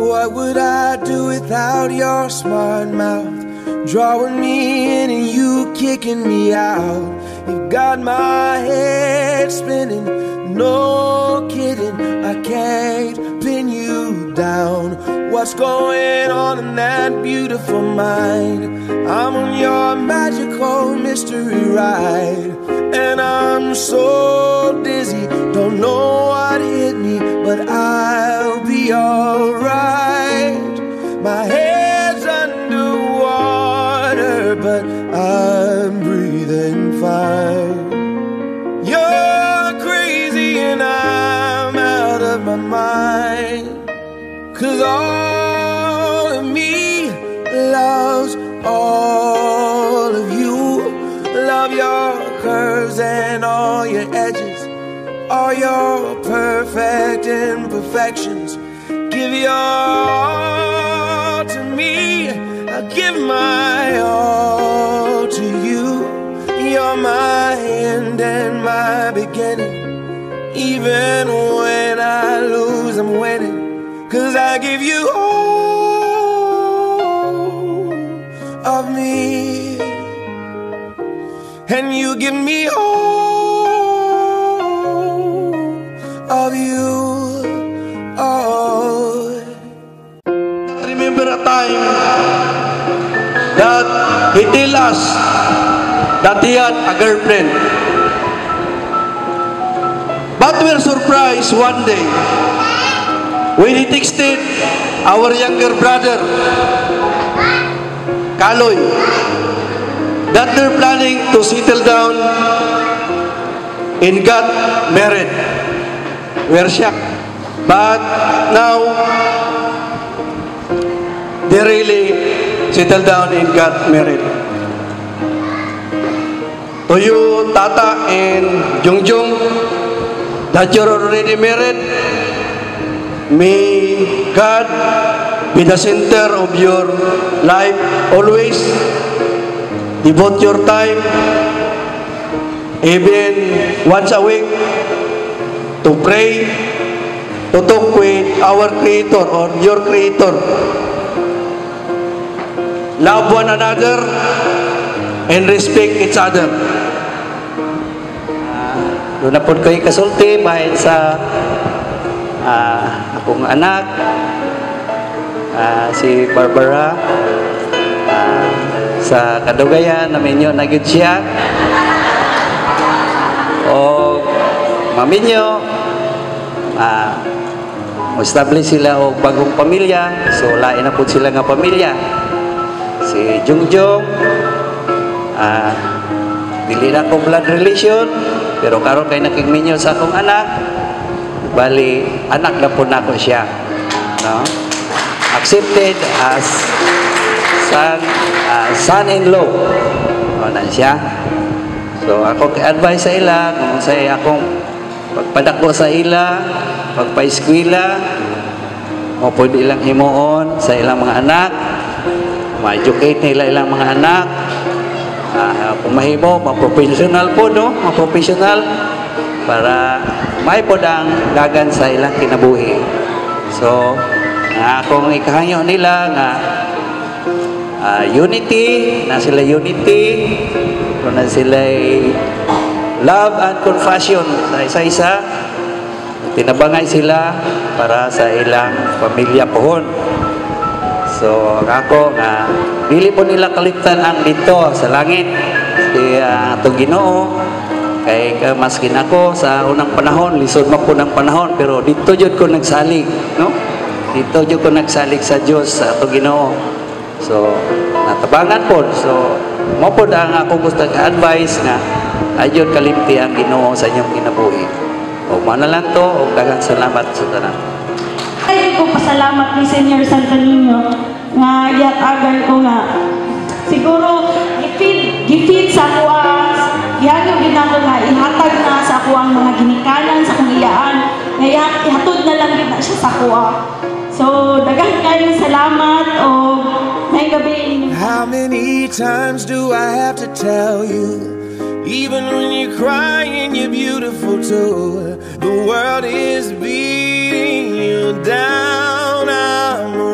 What would I do without your smart mouth? Drawing me in and you kicking me out. You got my head spinning, no kidding, I can't pin you down. What's going on in that beautiful mind? I'm on your magical mystery ride, and I'm so dizzy, don't know what hit me, but I'll be alright. My head's underwater, but I'm breathing fine. You're crazy and I'm out of my mind, 'cause all of me loves all of you. Love your curves and all your edges, all your perfect imperfections. Give your all to me, I'll give my all to you. You're my end and my beginning. Even when I lose, I'm winning, 'cause I give you all of me, and you give me all of you. Remember a time that he told us that he had a girlfriend, but we were surprised one day when he texted our younger brother Kaloy that they're planning to settle down and got married. We are shocked, but now they really settled down and got married. To you, Tata and Jungjung, that you're already married, may God be the center of your life always. Devote your time, even once a week, to pray, to talk with our Creator or your Creator. Love one another and respect each other. Doon na po kayo kasulti bahin sa akong anak, si Barbara, sa kadugayan namin yun nagid siya, o maminyo, establish sila o bagong pamilya, so lain na po sila nga pamilya. Si Jungjung, dili na ko blood relation, pero karon kay nakigminyo sa akong anak, bali anak na po nako siya, no? Accepted as son-in-law, na siya. So ako advice sa ila kung say akong pagpadako sa ila, pagpa-eskwela, o pwede ilang himuon sa ilang mga anak, ma-educate nila ilang mga anak, kung mahimo, ma-professional po, no? Ma-professional para may po ang dagan sa ilang kinabuhi. So, kung ikahanyo nila nga unity, na sila unity, kung na sila love and compassion sa isa-isa, tinabangay sila para sa ilang pamilya pohon. So, ako nga, dili po nila kaligtan ang dito sa langit. Si itong Ginoo, kay maskin ako sa unang panahon, lisod mo po ng panahon, pero dito jud ko nagsalig, no? Dito jud ko nagsalig sa Dios, sa itong Ginoo. So, natabangan po. So, mo po ang ako gusto ka-advise nga, ayun kalimti ang Ginoo sa inyong kinabuhi. O mana lang to, o daghang salamat sa tanan. Ay ko pasalamat ni Senior Santa Niño nga agar ko nga siguro gifeed sa kuha gihagyo ginato nga ihatag na sa kuha ang mga ginikanan sa kong iyaan nga ihatod na lang gid na siya sa kuha. So daghang kayong salamat o may gabi. How many times do I have to tell you, even when you're crying you're beautiful too. The world is beating you down, I'm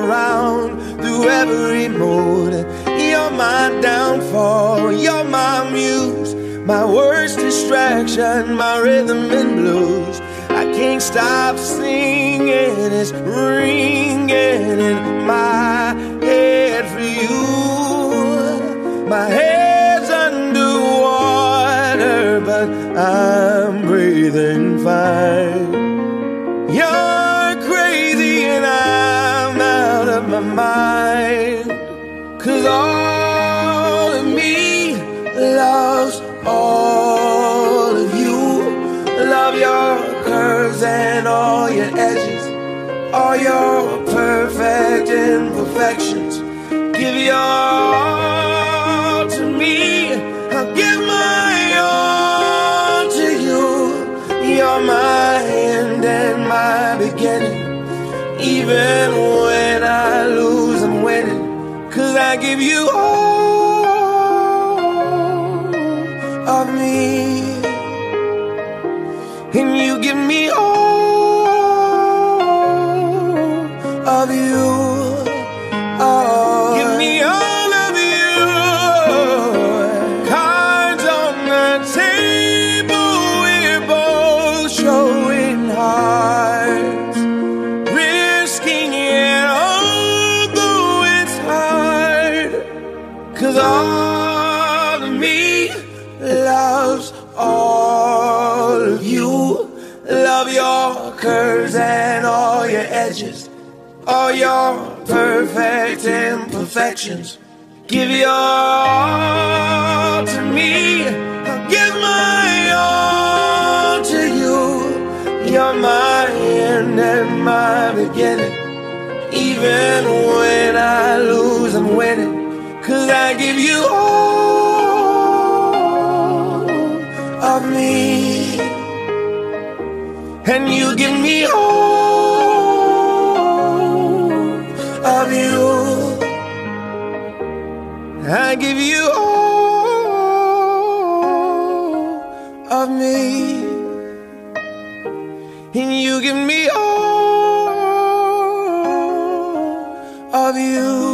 every mood. You're my downfall, you're my muse, my worst distraction, my rhythm and blues. I can't stop singing, it's ringing in my head for you. My head's underwater, but I'm breathing fine. You're crazy and I'm out of my mind. 'Cause all of me loves all of you. Love your curves and all your edges, all your perfect imperfections. Give your all to me, I'll give my all to you. You're my end and my beginning. Even when I lose, I'm winning. 'Cause I give you all of me, and you give me all of you. Oh, give me all of you. Cards on the table, we're both showing hearts, risking it, although it's hard. 'Cause all of me loves all of you. Love your curves and all your edges, all your perfect imperfections. Give your all to me, I'll give my all to you. You're my end and my beginning. Even when I lose, I'm winning. 'Cause I give you all of me, and you give me all of you. I give you all of me, and you give me all of you.